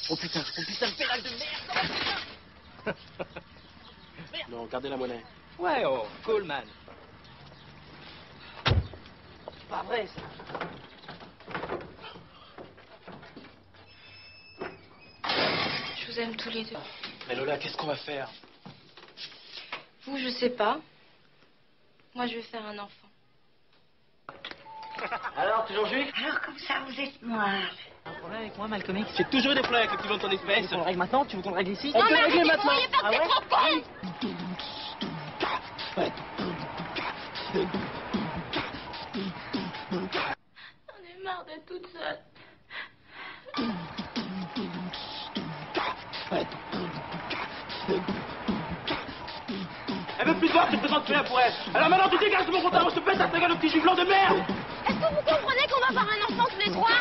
Oh putain, le pédale de merde. Non, gardez la monnaie. Ouais, oh, cool, man. C'est pas vrai, ça. Je vous aime tous les deux. Mais Lola, qu'est-ce qu'on va faire? Vous, je sais pas. Moi, je vais faire un enfant. Alors, toujours juif? Alors, comme ça, vous êtes noir. Un problème avec moi, Malcolm X? J'ai toujours eu des problèmes avec le petit de ton espèce. Tu veux qu'on le règle maintenant? Tu veux qu'on le règle ici? On peut le régler maintenant. Ah ouais? Trop con. J'en ai marre d'être toute seule. Elle veut plus te voir, tu te présentes rien pour elle. Alors maintenant, tu dégages de mon compte, je te pète ta gueule, le petit juif blanc de merde. Est-ce que vous comprenez qu'on va avoir un enfant tous les trois?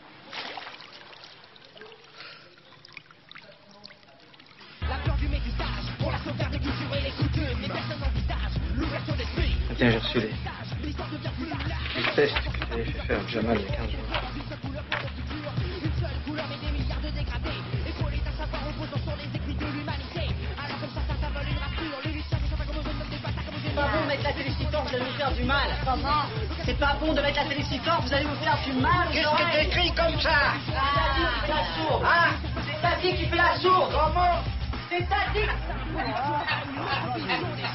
La peur du métissage, pour la sauvegarde des cultures et les coutumes, les personnes envisagent l'ouverture d'esprit. Tiens, j'ai reçu les tests que tu avais fait faire Jamal il y a 15 jours. Une seule couleur mais des milliards de dégradés. Épaulés d'un savoir reposant sur les écrits de l'humanité. Alors comme ça vole une rature, les luttes sont pas comme on donne des bâtards comme C'est pas bon de mettre la télé si fort, vous allez vous faire du mal. Comment? C'est pas bon de mettre la télé si fort, vous allez vous faire du mal. Qu'est-ce que t'écris comme ça? C'est ta vie qui fait la sourde. Hein? C'est ta vie qui fait la sourde. Comment? C'est ta vie.